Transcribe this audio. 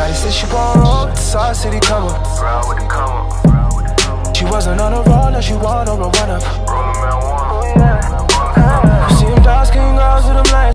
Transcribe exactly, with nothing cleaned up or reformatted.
Shawty said she gon' roll with the Sauce City come up. She wasn't on a roll, now she want over one up.